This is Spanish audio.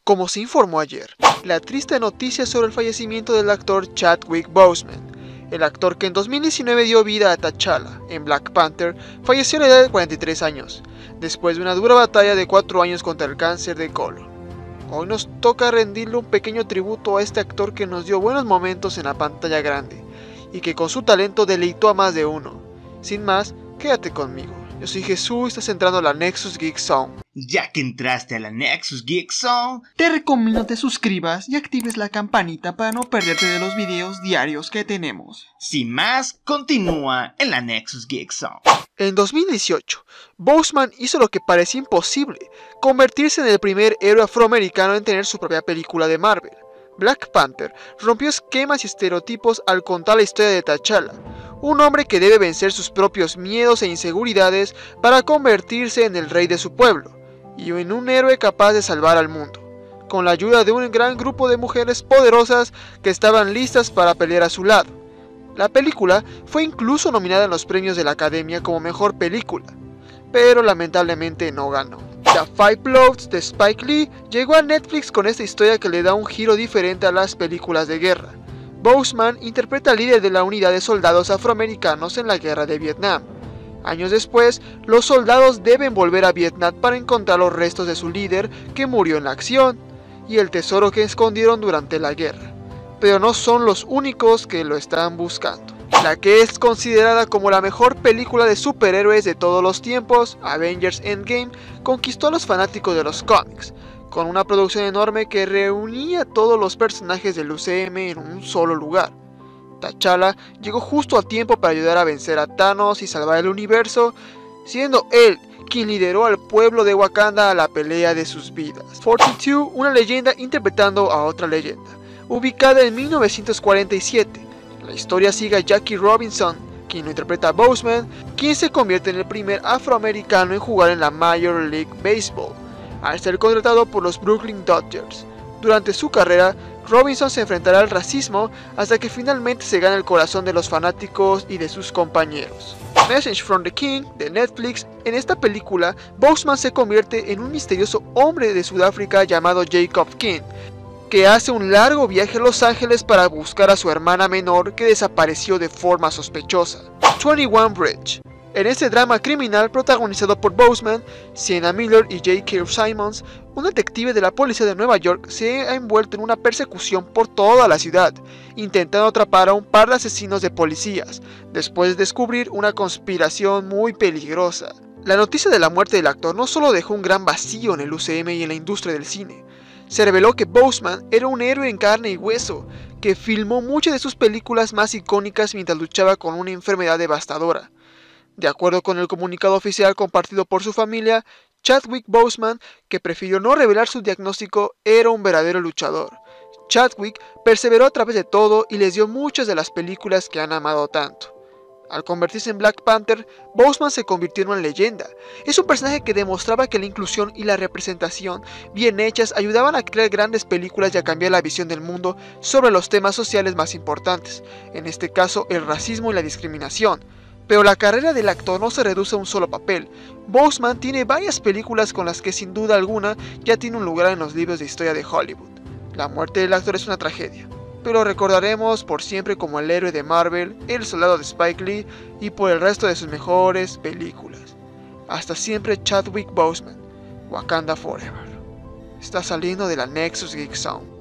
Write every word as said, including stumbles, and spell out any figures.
Como se informó ayer, la triste noticia sobre el fallecimiento del actor Chadwick Boseman, el actor que en dos mil diecinueve dio vida a T'Challa en Black Panther, falleció a la edad de cuarenta y tres años, después de una dura batalla de cuatro años contra el cáncer de colon. Hoy nos toca rendirle un pequeño tributo a este actor que nos dio buenos momentos en la pantalla grande, y que con su talento deleitó a más de uno. Sin más, quédate conmigo. Yo soy Jesús y estás entrando a la Nexus Geek Zone. Ya que entraste a la Nexus Geek Zone, te recomiendo te suscribas y actives la campanita para no perderte de los videos diarios que tenemos. Sin más, continúa en la Nexus Geek Zone. En dos mil dieciocho, Boseman hizo lo que parecía imposible, convertirse en el primer héroe afroamericano en tener su propia película de Marvel. Black Panther rompió esquemas y estereotipos al contar la historia de T'Challa, un hombre que debe vencer sus propios miedos e inseguridades para convertirse en el rey de su pueblo, y en un héroe capaz de salvar al mundo, con la ayuda de un gran grupo de mujeres poderosas que estaban listas para pelear a su lado. La película fue incluso nominada en los premios de la Academia como Mejor Película, pero lamentablemente no ganó. The Five Bloods de Spike Lee llegó a Netflix con esta historia que le da un giro diferente a las películas de guerra. Boseman interpreta al líder de la unidad de soldados afroamericanos en la guerra de Vietnam. Años después, los soldados deben volver a Vietnam para encontrar los restos de su líder que murió en la acción y el tesoro que escondieron durante la guerra. Pero no son los únicos que lo están buscando. La que es considerada como la mejor película de superhéroes de todos los tiempos, Avengers Endgame, conquistó a los fanáticos de los cómics, con una producción enorme que reunía a todos los personajes del U C M en un solo lugar. T'Challa llegó justo a tiempo para ayudar a vencer a Thanos y salvar el universo, siendo él quien lideró al pueblo de Wakanda a la pelea de sus vidas. cuarenta y dos, una leyenda interpretando a otra leyenda, ubicada en mil novecientos cuarenta y siete. La historia sigue a Jackie Robinson, quien lo interpreta a Boseman, quien se convierte en el primer afroamericano en jugar en la Major League Baseball, al ser contratado por los Brooklyn Dodgers. Durante su carrera, Robinson se enfrentará al racismo hasta que finalmente se gana el corazón de los fanáticos y de sus compañeros. Message from the King de Netflix. En esta película, Boseman se convierte en un misterioso hombre de Sudáfrica llamado Jacob King, que hace un largo viaje a Los Ángeles para buscar a su hermana menor que desapareció de forma sospechosa. veintiuno Bridge. En este drama criminal protagonizado por Boseman, Sienna Miller y J K Simmons, un detective de la policía de Nueva York se ha envuelto en una persecución por toda la ciudad, intentando atrapar a un par de asesinos de policías, después de descubrir una conspiración muy peligrosa. La noticia de la muerte del actor no solo dejó un gran vacío en el U C M y en la industria del cine. Se reveló que Boseman era un héroe en carne y hueso, que filmó muchas de sus películas más icónicas mientras luchaba con una enfermedad devastadora. De acuerdo con el comunicado oficial compartido por su familia, Chadwick Boseman, que prefirió no revelar su diagnóstico, era un verdadero luchador. Chadwick perseveró a través de todo y les dio muchas de las películas que han amado tanto. Al convertirse en Black Panther, Boseman se convirtió en una leyenda. Es un personaje que demostraba que la inclusión y la representación bien hechas ayudaban a crear grandes películas y a cambiar la visión del mundo sobre los temas sociales más importantes, en este caso el racismo y la discriminación. Pero la carrera del actor no se reduce a un solo papel. Boseman tiene varias películas con las que sin duda alguna ya tiene un lugar en los libros de historia de Hollywood. La muerte del actor es una tragedia, pero lo recordaremos por siempre como el héroe de Marvel, el soldado de Spike Lee y por el resto de sus mejores películas. Hasta siempre, Chadwick Boseman, Wakanda Forever. Está saliendo de la Nexus Geek Zone.